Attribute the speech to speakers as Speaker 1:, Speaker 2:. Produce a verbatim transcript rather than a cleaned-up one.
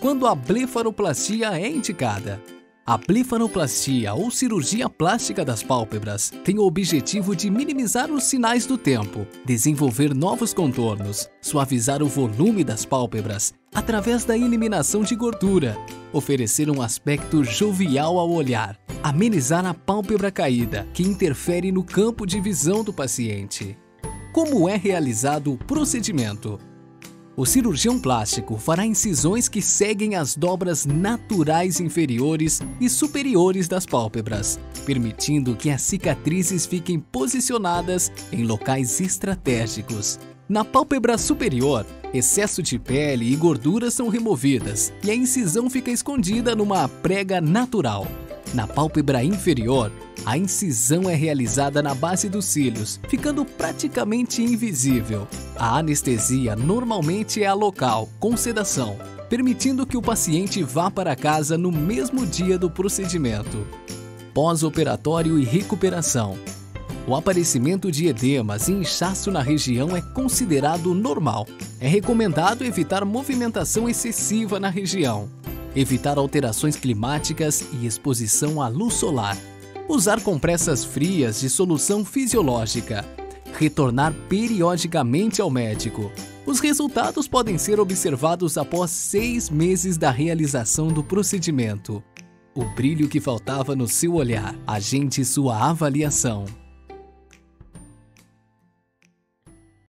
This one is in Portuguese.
Speaker 1: quando a blefaroplastia é indicada. A blefaroplastia ou cirurgia plástica das pálpebras tem o objetivo de minimizar os sinais do tempo, desenvolver novos contornos, suavizar o volume das pálpebras através da eliminação de gordura, oferecer um aspecto jovial ao olhar, amenizar a pálpebra caída, que interfere no campo de visão do paciente. Como é realizado o procedimento? O cirurgião plástico fará incisões que seguem as dobras naturais inferiores e superiores das pálpebras, permitindo que as cicatrizes fiquem posicionadas em locais estratégicos. Na pálpebra superior, excesso de pele e gordura são removidas e a incisão fica escondida numa prega natural. Na pálpebra inferior, a incisão é realizada na base dos cílios, ficando praticamente invisível. A anestesia normalmente é a local, com sedação, permitindo que o paciente vá para casa no mesmo dia do procedimento. Pós-operatório e recuperação. O aparecimento de edemas e inchaço na região é considerado normal. É recomendado evitar movimentação excessiva na região, evitar alterações climáticas e exposição à luz solar, usar compressas frias de solução fisiológica, retornar periodicamente ao médico. Os resultados podem ser observados após seis meses da realização do procedimento. O brilho que faltava no seu olhar. Agende sua avaliação.